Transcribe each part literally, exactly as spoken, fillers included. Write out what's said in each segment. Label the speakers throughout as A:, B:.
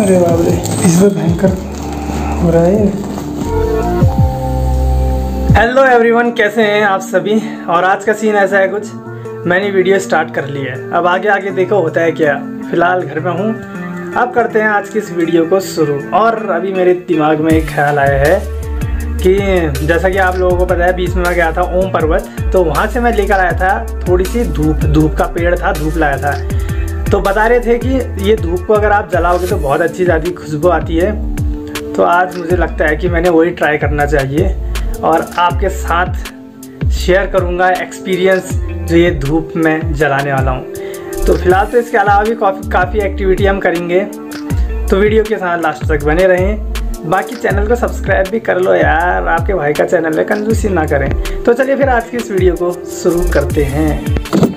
A: अरे बाप रे, इसमें भयंकर हो रहा है। हेलो एवरीवन, कैसे हैं आप सभी। और आज का सीन ऐसा है कुछ, मैंने वीडियो स्टार्ट कर ली है। अब आगे आगे देखो होता है क्या। फिलहाल घर में हूँ, अब करते हैं आज की इस वीडियो को शुरू। और अभी मेरे दिमाग में एक ख्याल आया है कि जैसा कि आप लोगों को पता है, बीच में मैं गया था ओम पर्वत, तो वहाँ से मैं लेकर आया था थोड़ी सी धूप। धूप का पेड़ था, धूप लाया था। तो बता रहे थे कि ये धूप को अगर आप जलाओगे तो बहुत अच्छी ज़्यादा खुशबू आती है। तो आज मुझे लगता है कि मैंने वही ट्राई करना चाहिए और आपके साथ शेयर करूँगा एक्सपीरियंस जो ये धूप में जलाने वाला हूँ। तो फिलहाल तो इसके अलावा भी काफ़ी काफ़ी एक्टिविटी हम करेंगे, तो वीडियो के साथ लास्ट तक बने रहें। बाकी चैनल को सब्सक्राइब भी कर लो यार, आपके भाई का चैनल है, कंजूसी ना करें। तो चलिए फिर आज की इस वीडियो को शुरू करते हैं।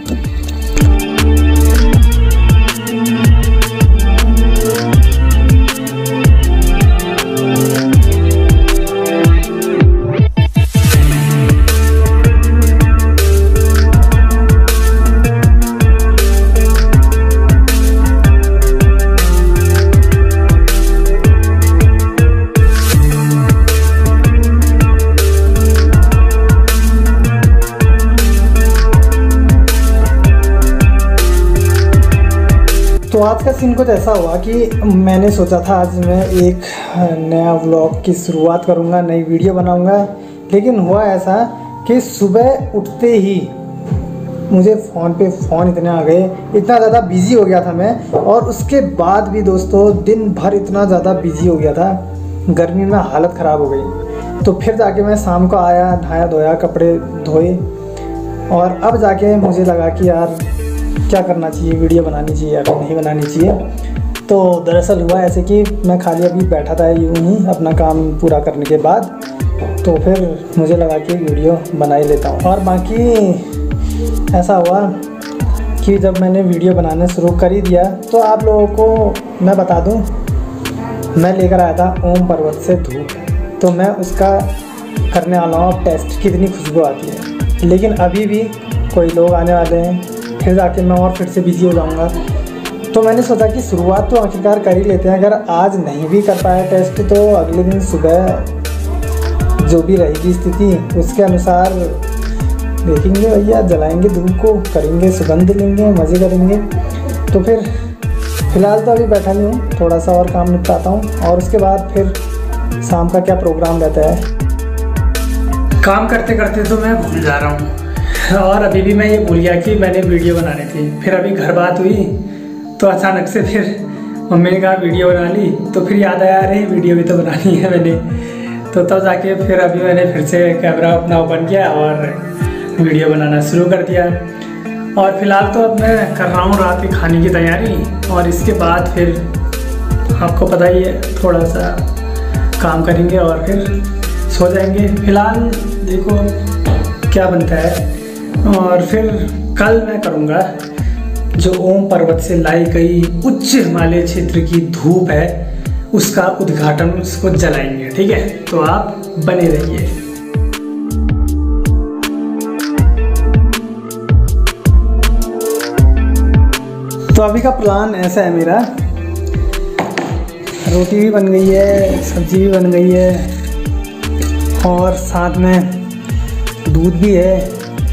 A: तो आज का सीन कुछ ऐसा हुआ कि मैंने सोचा था आज मैं एक नया व्लॉग की शुरुआत करूंगा, नई वीडियो बनाऊंगा। लेकिन हुआ ऐसा कि सुबह उठते ही मुझे फ़ोन पे फ़ोन इतने आ गए, इतना ज़्यादा बिज़ी हो गया था मैं। और उसके बाद भी दोस्तों दिन भर इतना ज़्यादा बिज़ी हो गया था, गर्मी में हालत ख़राब हो गई। तो फिर जाके मैं शाम को आया, नहाया धोया, कपड़े धोए, और अब जाके मुझे लगा कि यार क्या करना चाहिए, वीडियो बनानी चाहिए या नहीं बनानी चाहिए। तो दरअसल हुआ ऐसे कि मैं खाली अभी बैठा था यूँ ही अपना काम पूरा करने के बाद, तो फिर मुझे लगा कि वीडियो बना ही लेता हूँ। और बाकी ऐसा हुआ कि जब मैंने वीडियो बनाना शुरू कर ही दिया, तो आप लोगों को मैं बता दूँ, मैं लेकर आया था ओम पर्वत से धूप। तो मैं उसका करने वाला हूँ टेस्ट, कितनी खुशबू आती है। लेकिन अभी भी कोई लोग आने वाले हैं, फिर जाके मैं और फिर से बिज़ी हो जाऊंगा। तो मैंने सोचा कि शुरुआत तो आखिरकार कर ही लेते हैं। अगर आज नहीं भी कर पाया टेस्ट, तो अगले दिन सुबह जो भी रहेगी स्थिति उसके अनुसार देखेंगे भैया, जलाएंगे धूप को, करेंगे, सुगंध लेंगे, मज़े करेंगे। तो फिर फ़िलहाल तो अभी बैठा नहीं हूँ, थोड़ा सा और काम निपटाता हूँ, और उसके बाद फिर शाम का क्या प्रोग्राम रहता है। काम करते करते तो मैं भूल जा रहा हूँ, और अभी भी मैं ये भूल गया कि मैंने वीडियो बनानी थी। फिर अभी घर बात हुई तो अचानक से फिर मम्मी ने कहा वीडियो बना ली, तो फिर याद आया अरे वीडियो भी तो बनानी है मैंने। तो तब जाके फिर अभी मैंने फिर से कैमरा अपना ओपन किया और वीडियो बनाना शुरू कर दिया। और फिलहाल तो अब मैं कर रहा हूँ रात के खाने की तैयारी, और इसके बाद फिर आपको पता ही है थोड़ा सा काम करेंगे और फिर सो जाएंगे। फिलहाल देखो क्या बनता है। और फिर कल मैं करूँगा जो ओम पर्वत से लाई गई उच्च हिमालय क्षेत्र की धूप है, उसका उद्घाटन, उसको जलाएंगे। ठीक है, तो आप बने रहिए। तो अभी का प्लान ऐसा है मेरा, रोटी भी बन गई है, सब्जी भी बन गई है, और साथ में दूध भी है।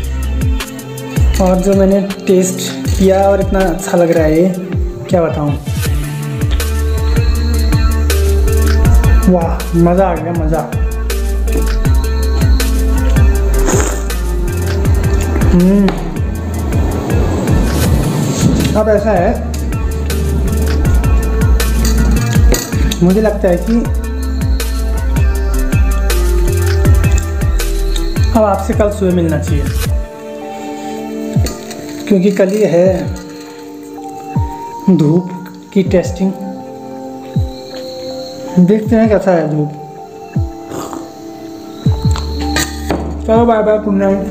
A: और जो मैंने टेस्ट किया और इतना अच्छा लग रहा है ये, क्या बताऊँ। वाह, मज़ा आ गया, मज़ा। हम्म अब ऐसा है, मुझे लगता है कि अब आपसे कल सुबह मिलना चाहिए, क्योंकि कल ही है धूप की टेस्टिंग। देखते हैं कैसा है धूप। चलो bye bye, good night.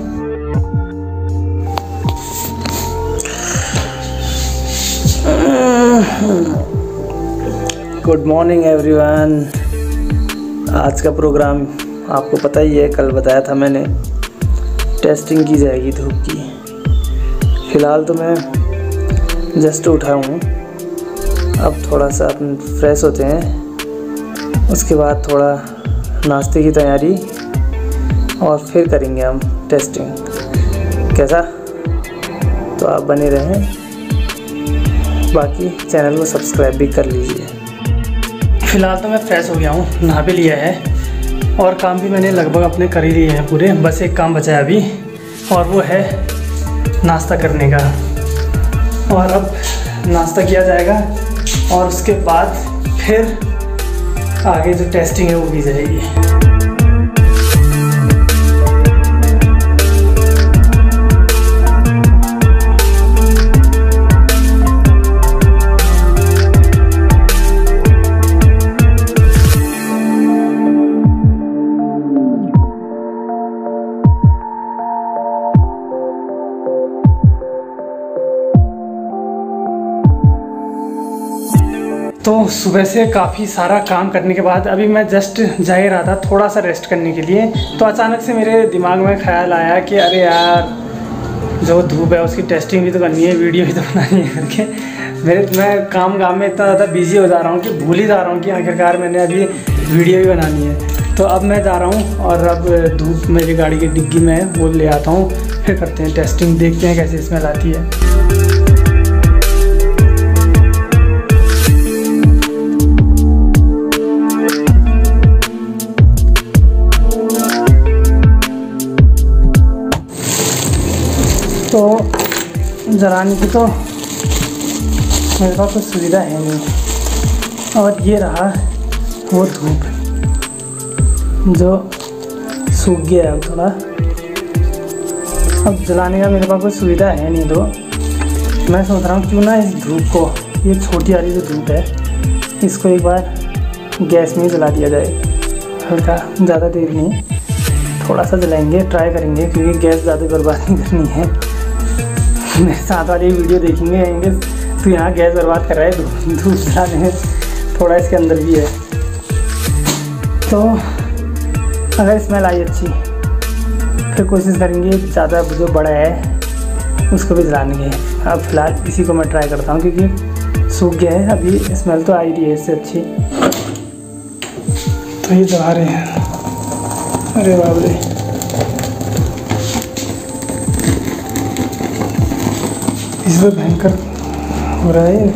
A: Good morning everyone. आज का प्रोग्राम आपको पता ही है, कल बताया था मैंने, टेस्टिंग की जाएगी धूप की। फ़िलहाल तो मैं जस्ट उठा हूँ
B: अब थोड़ा सा अपन फ्रेश होते हैं, उसके बाद थोड़ा नाश्ते की तैयारी और फिर करेंगे हम टेस्टिंग। कैसा? तो आप बने रहें, बाकी चैनल को सब्सक्राइब भी कर लीजिए।
A: फ़िलहाल तो मैं फ्रेश हो गया हूँ, नहा भी लिया है और काम भी मैंने लगभग अपने कर ही लिए हैं पूरे। बस एक काम बचा है अभी और वो है नाश्ता करने का। और अब नाश्ता किया जाएगा और उसके बाद फिर आगे जो टेस्टिंग है वो की जाएगी। तो सुबह से काफ़ी सारा काम करने के बाद अभी मैं जस्ट जा ही रहा था थोड़ा सा रेस्ट करने के लिए, तो अचानक से मेरे दिमाग में ख्याल आया कि अरे यार जो धूप है उसकी टेस्टिंग भी तो करनी है, वीडियो भी तो बनानी है करके मेरे मैं काम काम में इतना ज़्यादा बिजी हो जा रहा हूँ कि भूल ही जा रहा हूँ कि आखिरकार मैंने अभी वीडियो भी बनानी है। तो अब मैं जा रहा हूँ और अब धूप मेरी गाड़ी की डिग्गी में है वो ले आता हूँ, फिर करते हैं टेस्टिंग, देखते हैं कैसे स्मेल आती है। तो जलाने की तो मेरे पास कोई सुविधा है नहीं और ये रहा वो धूप जो सूख गया है थोड़ा। अब जलाने का मेरे पास कोई सुविधा है नहीं, तो मैं सोच रहा हूँ क्यों ना इस धूप को, ये छोटी वाली जो धूप है इसको एक बार गैस में जला दिया जाए। हल्का, ज़्यादा देर नहीं, थोड़ा सा जलाएंगे, ट्राई करेंगे क्योंकि गैस ज़्यादा बर्बाद नहीं करनी है। मेरे साथ वाली वीडियो देखेंगे आएंगे तो यहाँ गैस बर्बाद कर रहा है, धूप जलाने में थोड़ा इसके अंदर भी है। तो अगर स्मेल आई अच्छी फिर कोशिश करेंगे ज़्यादा जो बड़ा है उसको भी जलाने की। अब फिलहाल इसी को मैं ट्राई करता हूँ क्योंकि सूख गया है, अभी स्मेल तो आ ही रही है इससे अच्छी। तो ये जला रहे हैं, अरे बाप रे, इसमें भयंकर हो रहा है।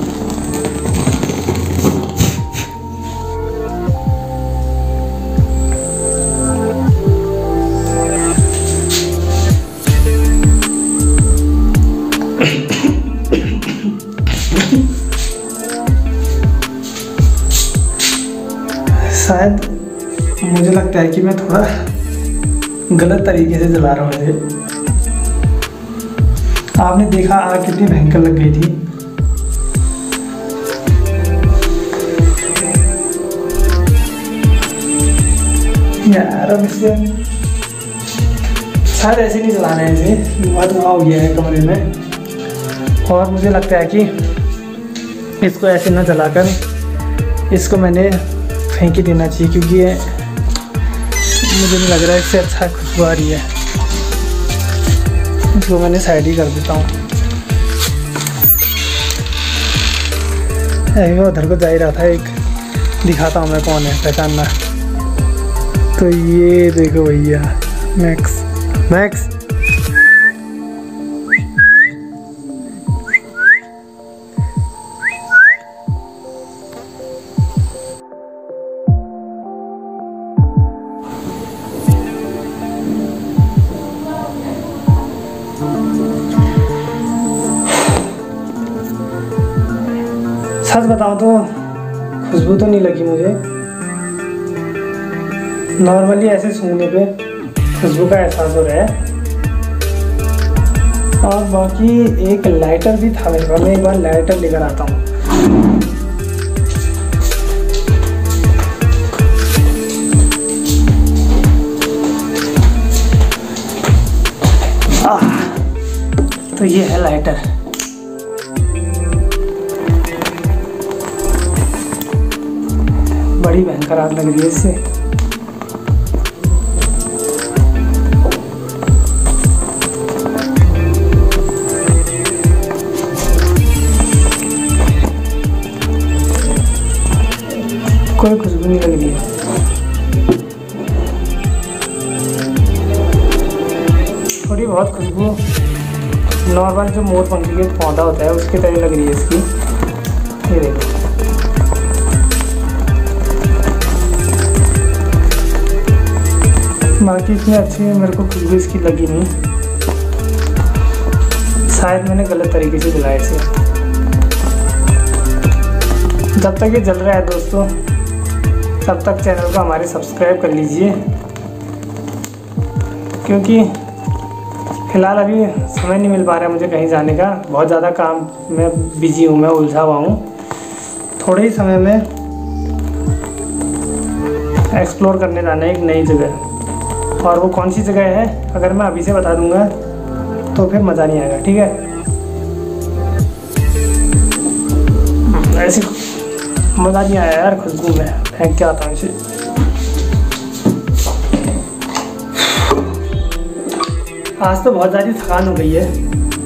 A: शायद मुझे लगता है कि मैं थोड़ा गलत तरीके से जला रहा हूँ इसे। आपने देखा आग कितनी भयंकर लग गई थी। यार अब इसे शायद ऐसे नहीं चलाना है, इसे बहुत धुआं हो गया है कमरे में और मुझे लगता है कि इसको ऐसे ना जलाकर इसको मैंने फेंक ही देना चाहिए क्योंकि ये मुझे नहीं लग रहा है इससे अच्छा खुशबू आ रही है। इसको मैंने साइड ही कर देता हूँ। मैं उधर को जा ही रहा था, एक दिखाता हूँ मैं कौन है, पहचानना। तो ये देखो भैया, मैक्स मैक्स सच बताऊं तो खुशबू तो नहीं लगी मुझे, नॉर्मली ऐसे सूंघने पे खुशबू का एहसास हो रहा है। और बाकी एक लाइटर भी था मेरे पास, मैं एक बार लाइटर लेकर आता हूँ। तो ये है लाइटर। बड़ी भयंकर आग लग रही है इससे।
B: कोई खुशबू नहीं लग रही है। थोड़ी बहुत खुशबू नॉर्मल जो मोर पंखी के पौधा होता है उसकी तरह लग रही है इसकी। ये देखो, बाकी इतनी अच्छी मेरे को खुशबू इसकी लगी नहीं। शायद मैंने गलत तरीके से जलाया इसे। जब तक ये जल रहा है दोस्तों, तब तक चैनल को हमारे सब्सक्राइब कर लीजिए, क्योंकि फ़िलहाल अभी समय नहीं मिल पा रहा है मुझे कहीं जाने का। बहुत ज़्यादा काम में बिजी हूँ, मैं उलझा हुआ हूँ। थोड़े ही समय में एक्सप्लोर करने जाना है एक नई जगह, और वो कौन सी जगह है अगर मैं अभी से बता दूंगा तो फिर मज़ा नहीं आएगा, ठीक है। ऐसे मज़ा नहीं आया यार खुशबू में, फेंक के आता हूँ इसे। आज तो बहुत ज़्यादा थकान हो गई है।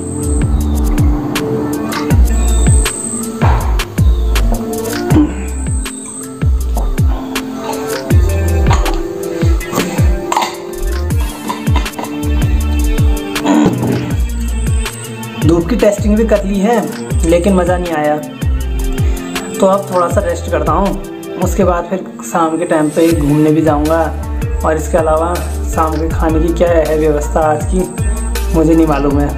B: धूप की टेस्टिंग भी कर ली है लेकिन मज़ा नहीं आया, तो अब थोड़ा सा रेस्ट करता हूँ। उसके बाद फिर शाम के टाइम पे घूमने भी जाऊँगा, और इसके अलावा शाम के खाने की क्या है व्यवस्था आज की मुझे नहीं मालूम है।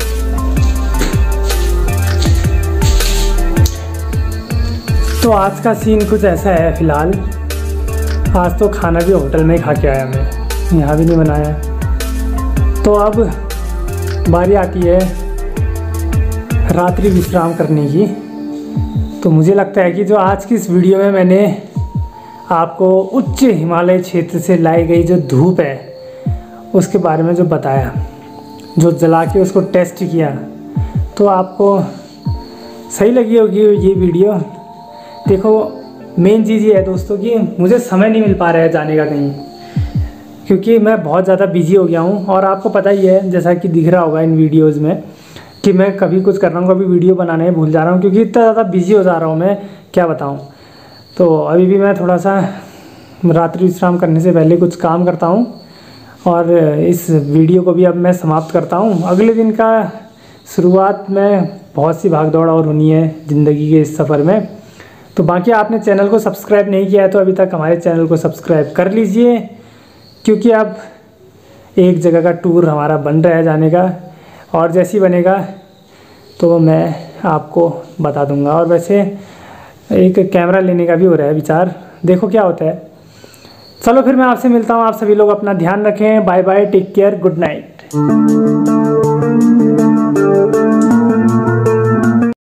B: तो आज का सीन कुछ ऐसा है फ़िलहाल। आज तो खाना भी होटल में ही खा के आया मैं, यहाँ भी नहीं बनाया। तो अब बारी आती है रात्रि विश्राम करने की। तो मुझे लगता है कि जो आज की इस वीडियो में मैंने आपको उच्च हिमालय क्षेत्र से लाई गई जो धूप है उसके बारे में जो बताया, जो जला के उसको टेस्ट किया, तो आपको सही लगी होगी ये वीडियो। देखो मेन चीज़ ये है दोस्तों कि मुझे समय नहीं मिल पा रहा है जाने का कहीं, क्योंकि मैं बहुत ज़्यादा बिजी हो गया हूँ। और आपको पता ही है जैसा कि दिख रहा होगा इन वीडियोज़ में कि मैं कभी कुछ कर रहा हूँ, कभी वीडियो बनाने भूल जा रहा हूँ, क्योंकि इतना ज़्यादा बिजी हो जा रहा हूँ मैं, क्या बताऊँ। तो अभी भी मैं थोड़ा सा रात्रि विश्राम करने से पहले कुछ काम करता हूँ, और इस वीडियो को भी अब मैं समाप्त करता हूँ। अगले दिन का शुरुआत में बहुत सी भाग दौड़ और होनी है ज़िंदगी के इस सफ़र में। तो बाकी आपने चैनल को सब्सक्राइब नहीं किया है तो अभी तक हमारे चैनल को सब्सक्राइब कर लीजिए, क्योंकि अब एक जगह का टूर हमारा बन रहा है जाने का, और जैसे ही बनेगा तो मैं आपको बता दूंगा। और वैसे एक कैमरा लेने का भी हो रहा है विचार, देखो क्या होता है। चलो फिर मैं आपसे मिलता हूँ। आप सभी लोग अपना ध्यान रखें। Bye bye, take care, good night.